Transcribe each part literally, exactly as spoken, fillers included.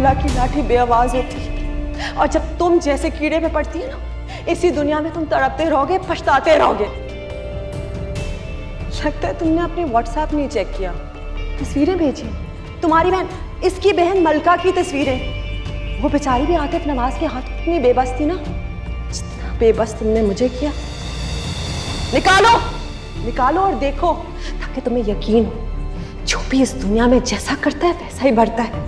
अल्लाह की लाठी बेआवाज होती है, और जब तुम जैसे कीड़े में पड़ती है ना, इसी दुनिया में तुम तड़पते रहोगे, पछताते रहोगे। लगता है तुमने अपने व्हाट्सएप नहीं चेक किया, तस्वीरें भेजी तुम्हारी बहन, इसकी बहन मलका की तस्वीरें। वो बेचारी भी आतिफ नवाज के हाथ इतनी बेबस थी ना, जितना बेबस तुमने मुझे किया। निकालो निकालो और देखो, ताकि तुम्हें यकीन हो जो भी इस दुनिया में जैसा करता है वैसा ही बढ़ता है।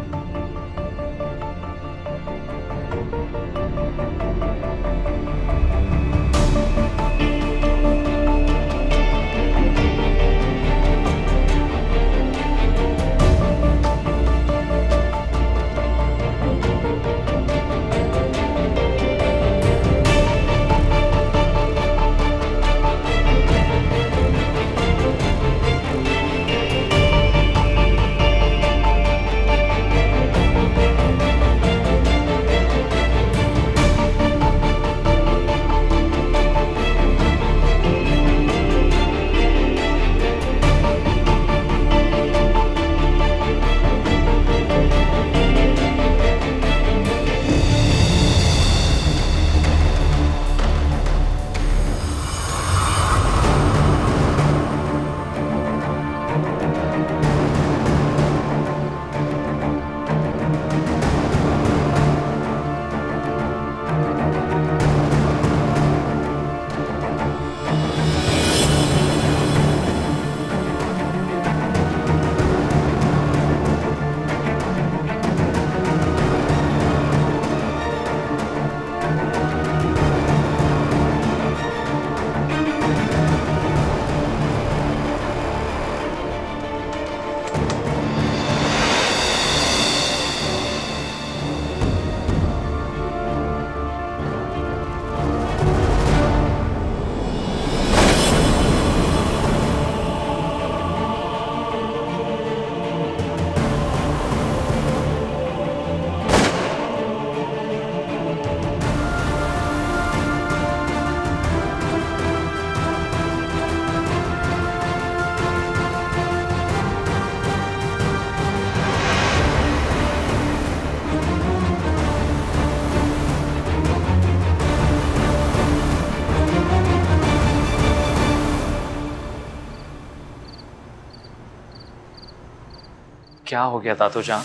क्या हो गया दादू जान?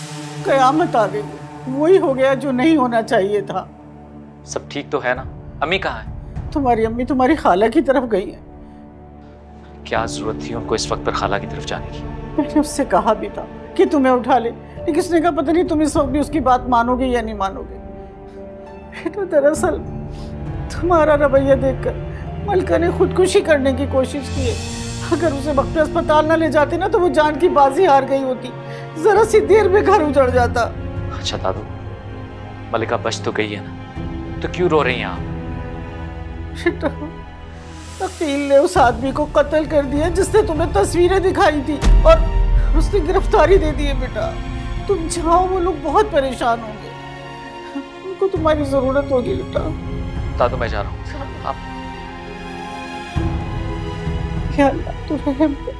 कयामत आ गई, वही हो गया जो नहीं होना चाहिए था। सब ठीक तो है ना? अम्मी कहाँ है? तुम्हारी अम्मी तुम्हारी खाला की तरफ गई है। क्या जरूरत थी उनको इस वक्त पर खाला की तरफ जाने की? मैंने उससे कहा भी था कि तुम्हें उठा ले, लेकिन उसने कहा पता नहीं तुम इस वक्त भी उसकी बात मानोगे या नहीं मानोगे। बेटा दरअसल तुम्हारा रवैया देखकर मलका ने खुदकुशी करने की कोशिश की है। अगर उसे वक्त पे अस्पताल न ले जाते ना तो वो जान की बाजी हार गई होती, जरा सी देर में घर उजड़ जाता। अच्छा दादू, मलिका बच तो गई है ना, तो क्यों रो रही हैं आप? वकील ने उस आदमी को कत्ल कर दिया जिसने तुम्हें तस्वीरें दिखाई थी, और उसने गिरफ्तारी दे दी है। बेटा तुम जाओ, वो लोग बहुत परेशान होंगे, उनको तुम्हारी जरूरत होगी। बेटा दादू मैं जा रहा हूँ, आप या अल्लाह तू रहम कर।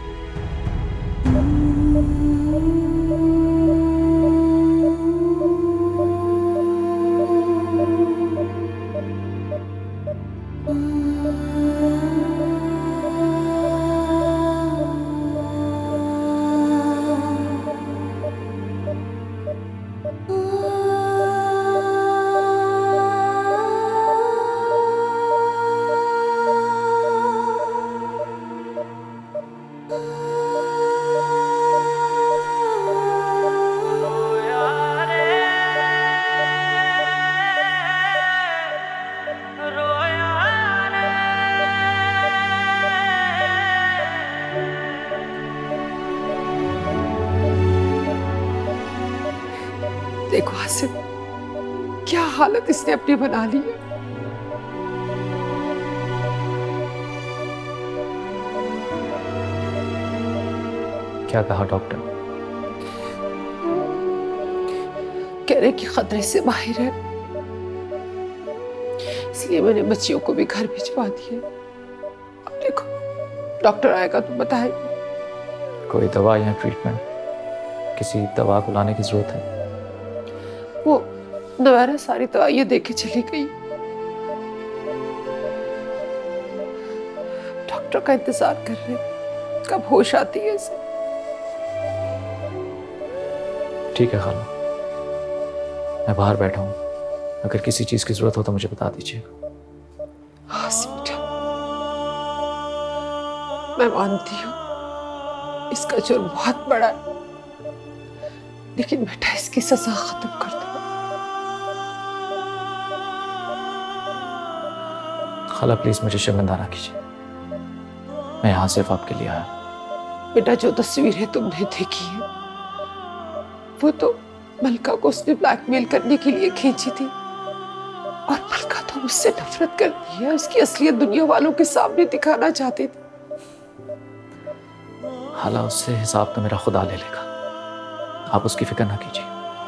देखो आसिफ, क्या हालत इसने अपनी बना ली है। क्या कहा डॉक्टर? कह रहे कि खतरे से बाहर है, इसलिए मैंने बच्चियों को भी घर भिजवा दिया। अब देखो डॉक्टर आएगा तो बताएगा। कोई दवा या ट्रीटमेंट, किसी दवा को लाने की जरूरत है? नवारा सारी दवाइयां देके चली गई। डॉक्टर का इंतजार कर रहे, कब होश आती है इसे। ठीक है खाला, मैं बाहर बैठा हूँ, अगर किसी चीज की जरूरत हो तो मुझे बता दीजिएगा। हाँ बेटा, मैं मानती हूँ इसका जुर्म बहुत बड़ा है, लेकिन बेटा इसकी सजा खत्म कर दो। खाला प्लीज मुझे शर्मिंदा ना कीजिए, मैं यहाँ सिर्फ आपके लिए आया। बेटा जो तस्वीरें तुमने देखी है वो तो मलका को उसने ब्लैकमेल करने के लिए खींची थी, और मलका तो उससे नफरत करती है, उसकी असलियत दुनिया वालों के सामने दिखाना चाहती थी। खाला उससे हिसाब तो मेरा खुदा ले लेगा, आप उसकी फिक्र ना कीजिए।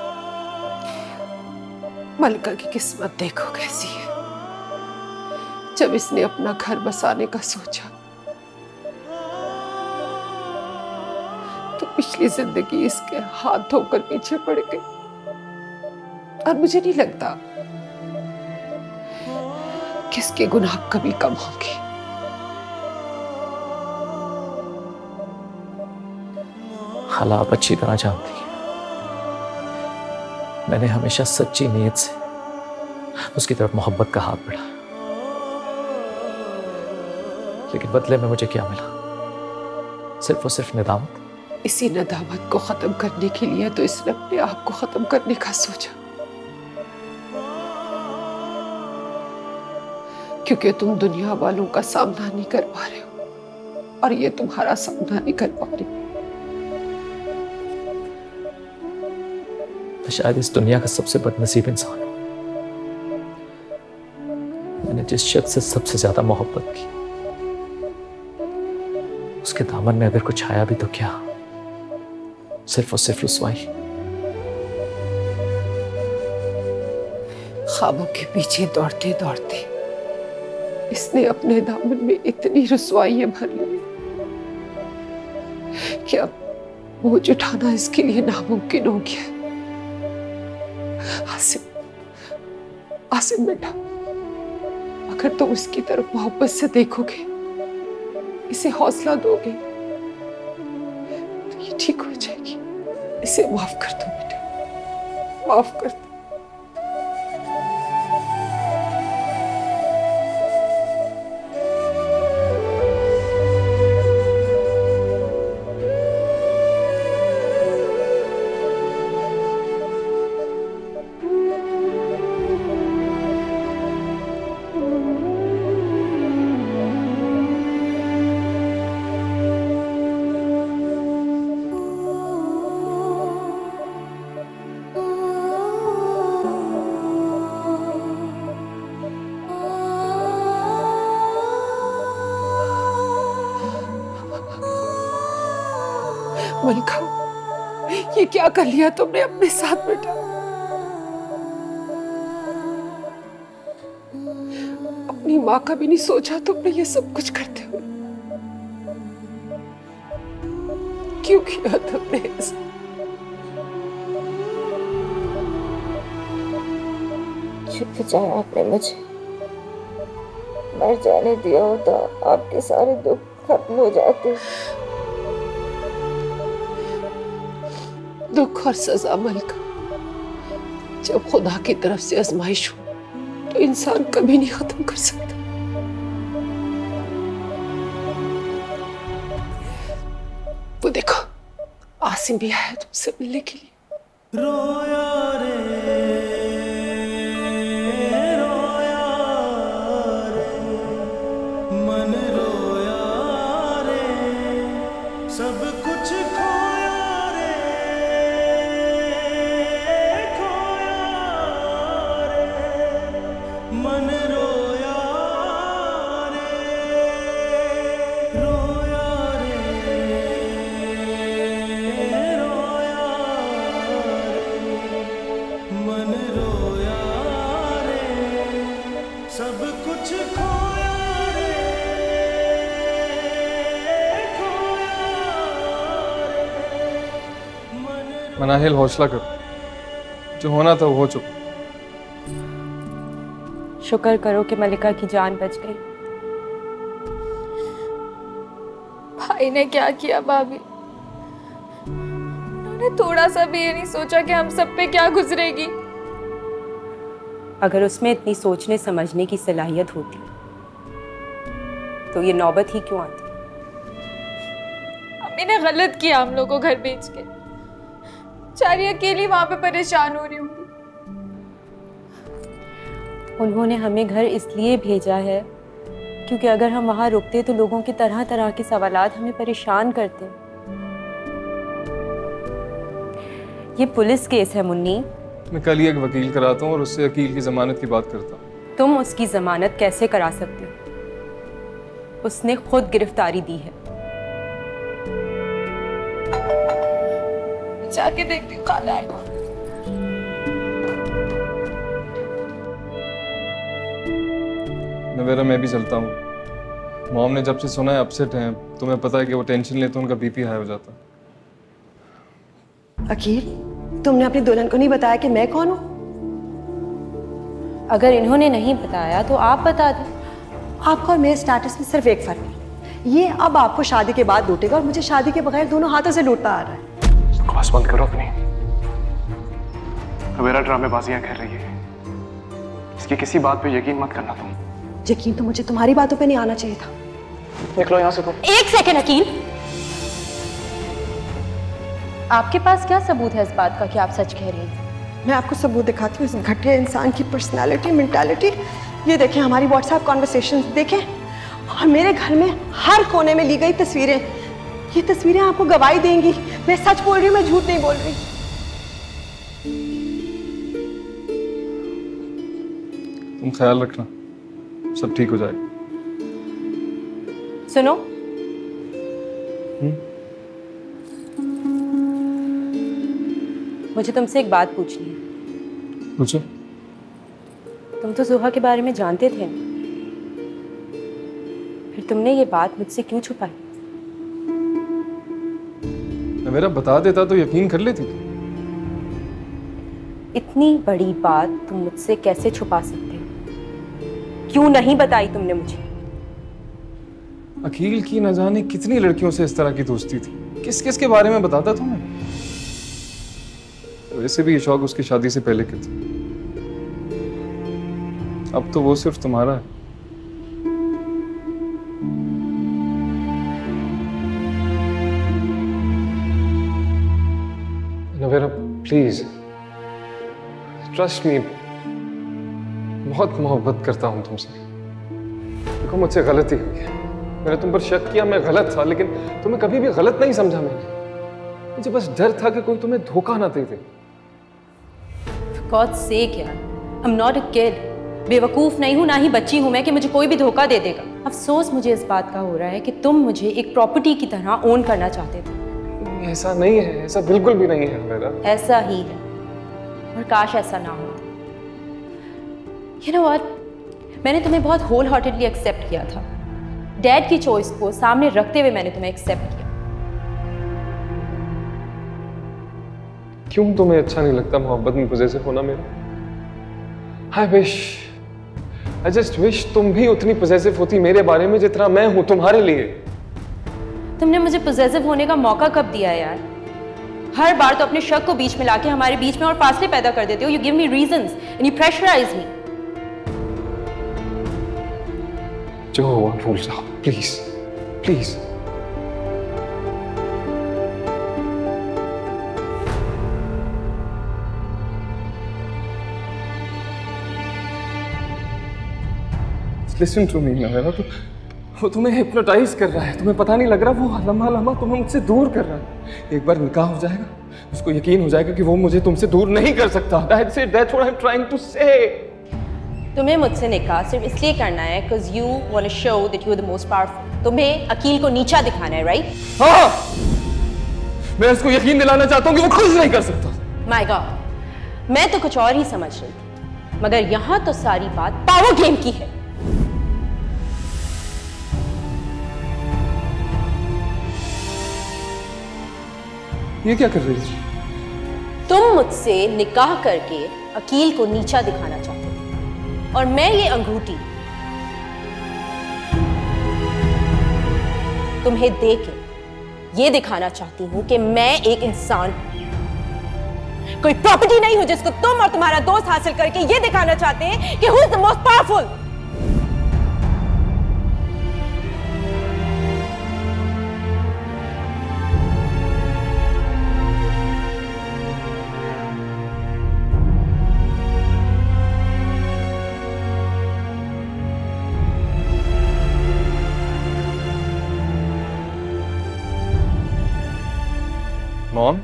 मलका की किस्मत देखो कैसी है, जब इसने अपना घर बसाने का सोचा तो पिछली जिंदगी इसके हाथ धोकर पीछे पड़ गई, और मुझे नहीं लगता कि इसके गुनाह कभी कम होंगे। खाला आप अच्छी तरह जानती हैं मैंने हमेशा सच्ची नीयत से उसकी तरफ मोहब्बत का हाथ बढ़ाया, लेकिन बदले में मुझे क्या मिला? सिर्फ और सिर्फ निदामत। इसी नदामत को खत्म करने के लिए तो इसने अपने आप को खत्म करने का सोचा, क्योंकि तुम दुनिया वालों का सामना नहीं कर पा रहे हो और ये तुम्हारा सामना नहीं कर पा रही। मैं शायद इस दुनिया का सबसे बदनसीब इंसान हूं। मैंने जिस शख्स से सबसे ज्यादा मोहब्बत की उसके दामन में अगर कुछ आया भी तो क्या, सिर्फ और सिर्फ रुसवाई। ख्वाबों के पीछे दौड़ते दौड़ते इसने अपने दामन में इतनी रुसवाइयां भर ली कि अब बोझ उठाना इसके लिए नामुमकिन हो गया। आसिम, आसिम बेटा, अगर तुम इसकी तरफ मोहब्बत से देखोगे, इसे हौसला दोगे तो ये ठीक हो जाएगी। इसे माफ कर दो बेटा, माफ कर दो। मलका, ये क्या कर लिया तुमने अपने साथ बेटा? अपनी माँ का भी नहीं सोचा तुमने ये सब कुछ करते हुए? क्यों किया तुमने ऐसा? चुप जाए आपने मुझे, मर जाने दिया होता आपके सारे दुख खत्म हो जाते। दुख और सजा मलका, जब खुदा की तरफ से आजमाइश हो तो इंसान कभी नहीं खत्म कर सकता। वो देखो, आसिम भी आया तुमसे मिलने के लिए। रोया रे रोया रे मन रोया रे, सब कुछ खोया रे खोया रे, मन रोया रे रोया रे रोया रे, मन रोया रे, सब कुछ खोया रे खोया रे, मन मनाहिल हौसला करो, जो होना था वो हो चुका। शुक्र करो कि मलिका की जान बच गई। भाई ने क्या किया भाभी? उन्होंने थोड़ा सा भी ये नहीं सोचा कि हम सब पे क्या गुजरेगी। अगर उसमें इतनी सोचने समझने की सलाहियत होती तो ये नौबत ही क्यों आती? अम्मी ने गलत किया हम लोग को घर भेज के। चारी अकेली वहां पे परेशान हो रही होंगी। उन्होंने हमें घर इसलिए भेजा है क्योंकि अगर हम वहां रुकते तो लोगों की तरह तरह के सवालात हमें परेशान करते। ये पुलिस केस है मुन्नी। मैं कल ही एक वकील कराता हूँ और उससे वकील की जमानत की बात करता हूँ। तुम उसकी जमानत कैसे करा सकते हो? उसने खुद गिरफ्तारी दी है। जाके देखती हूँ खाला है। नवेरा मैं भी चलता हूँ। मॉम ने जब से सुना है अपसेट हैं, तुम्हें पता है कि वो टेंशन ले तो उनका बीपी हाई हो जाता। अकील, तुमने अपनी दुल्हन को नहीं बताया कि मैं कौन हूँ? अगर इन्होंने नहीं बताया तो आप बता दें। आपका और मेरे स्टेटस में सिर्फ एक फर्क है, ये अब आपको शादी के बाद लूटेगा और मुझे शादी के बगैर दोनों हाथों से लूटता आ रहा है। बकवास बंद करो अपनी। नवेरा ड्रामेबाजियां कर रही है। इसकी किसी बात पे यकीन मत करना तुम। यकीन तो मुझे तुम्हारी बातों पे नहीं आना चाहिए था। निकलो यहाँ से तुम। एक सेकंड अकील, आपके पास क्या सबूत है इस बात का कि आप सच कह रही हैं? मैं आपको सबूत दिखाती हूँ इस घटिया इंसान की पर्सनालिटी, मेंटालिटी। ये देखें हमारी व्हाट्सएप कॉन्वर्सेशंस देखें, और मेरे घर में हर कोने में ली गई तस्वीरें। ये तस्वीरें आपको गवाही देंगी। मैं सच बोल रही हूँ, मैं झूठ नहीं बोल रही। तुम ख्याल रखना, सब ठीक हो जाएगा। सुनो, मुझे तुमसे एक बात पूछनी है। पूछो। तुम तो जुहा के बारे में जानते थे, फिर तुमने ये बात मुझसे क्यों छुपाई? नवेरा बता देता तो यकीन कर लेती थी। इतनी बड़ी बात तुम मुझसे कैसे छुपा सकते हो? क्यों नहीं बताई तुमने मुझे? अकील की न जाने कितनी लड़कियों से इस तरह की दोस्ती थी, किस किस के बारे में बताता तुम्हें? वैसे भी ये शौक उसकी शादी से पहले के थे, अब तो वो सिर्फ तुम्हारा है। नवेरा प्लीज ट्रस्ट मी, बहुत मोहब्बत करता हूं तुमसे। देखो मुझसे गलती हुई है, मैंने तुम पर शक किया, मैं गलत था, लेकिन तुम्हें कभी भी गलत नहीं समझा मैंने। मुझे बस डर था कि कोई तुम्हें धोखा ना दे दे। For God's sake यार, I'm not a kid। बेवकूफ नहीं हूं, ना ही बच्ची हूं मैं कि मुझे कोई भी धोखा दे देगा। अफसोस मुझे इस बात का हो रहा है कि तुम मुझे एक प्रॉपर्टी की तरह ओन करना चाहते थे। ऐसा नहीं है, ऐसा बिल्कुल भी नहीं है मेरा। ऐसा ही है, और काश ऐसा ना हो। You know what? मैंने तुम्हें बहुत होल हार्टेडली एक्सेप्ट किया था। डैड की चॉइस को सामने रखते हुए मैंने तुम्हें एक्सेप्ट किया। क्यों तुम्हें अच्छा नहीं लगता मोहब्बत में पॉजेसिव होना मेरा? I wish, I just wish तुम भी उतनी पॉजेसिव होती मेरे बारे में जितना मैं हूं तुम्हारे लिए। तुमने मुझे पॉजेसिव होने का मौका कब दिया यार? हर बार तो अपने शक को बीच में लाके हमारे बीच में और फासले पैदा कर देते हो। You give me reasons and you pressurize me। जो हुआ भूल जाओ please, please. Listen to me Navera, तो वो तुम्हें हिप्नोटाइज कर रहा है, तुम्हें पता नहीं लग रहा, वो लम्हा लम्हा तुम्हें मुझसे दूर कर रहा है। एक बार निकाह हो जाएगा, उसको यकीन हो जाएगा कि वो मुझे तुमसे दूर नहीं कर सकता। That's it, that's what I'm trying to say। तुम्हें मुझसे निकाह सिर्फ इसलिए करना है because you want to show that you are the most powerful। तुम्हें अकील को नीचा दिखाना है, राइट? हाँ, मैं उसको यकीन दिलाना चाहता हूँ कि वो कुछ नहीं कर सकता। My God, मैं तो कुछ और ही समझ रही थी, मगर यहाँ तो सारी बात पावर गेम की है। ये क्या कर रही थी? तुम मुझसे निकाह करके अकील को नीचा दिखाना चाहते थे। और मैं ये अंगूठी तुम्हें देके ये दिखाना चाहती हूं कि मैं एक इंसान हूं, कोई प्रॉपर्टी नहीं हूं जिसको तुम और तुम्हारा दोस्त हासिल करके ये दिखाना चाहते हैं कि who is the most powerful. Mom,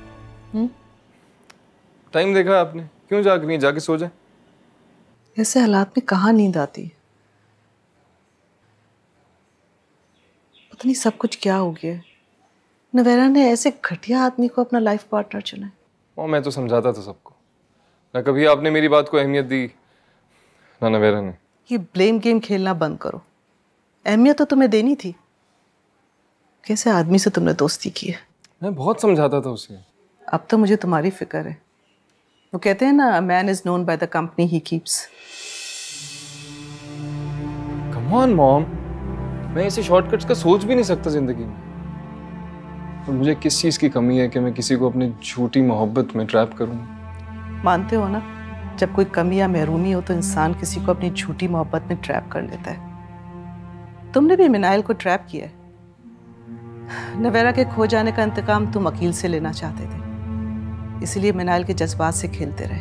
time देखा आपने? क्यों जाग रही है? जाके सो जाए। ऐसे हालात में कहाँ नींद आती है? पता नहीं सब कुछ क्या हो गया है। नवेरा ने ऐसे घटिया आदमी को अपना लाइफ पार्टनर चुना है। मॉम, मैं तो समझाता था सबको, ना कभी आपने मेरी बात को अहमियत दी ना नवेरा ने। ये ब्लेम गेम खेलना बंद करो। अहमियत तो तुम्हें देनी थी। कैसे आदमी से तुमने दोस्ती की है? मैं बहुत समझाता था उसे। अब तो मुझे तुम्हारी फिक्र है। वो कहते हैं ना, man is known by the company he keeps. Come on mom, मैं ऐसे शॉर्टकट्स का सोच भी नहीं सकता जिंदगी में। और मुझे किस चीज की कमी है कि मैं किसी को अपनी झूठी मोहब्बत में ट्रैप करूं? मानते हो ना, जब कोई कमी या महरूमी हो तो इंसान किसी को अपनी झूठी मोहब्बत में ट्रैप कर लेता है। तुमने भी मिनाइल को ट्रैप किया है। नवेरा के खो जाने का इंतकाम तुम अकील से लेना चाहते थे, इसलिए मिनाइल के जज्बात से खेलते रहे।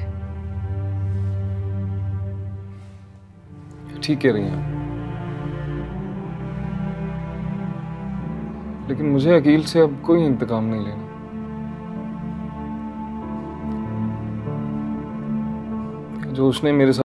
ठीक कह रही हैं आप, लेकिन मुझे अकील से अब कोई इंतकाम नहीं लेना। जो उसने मेरे साथ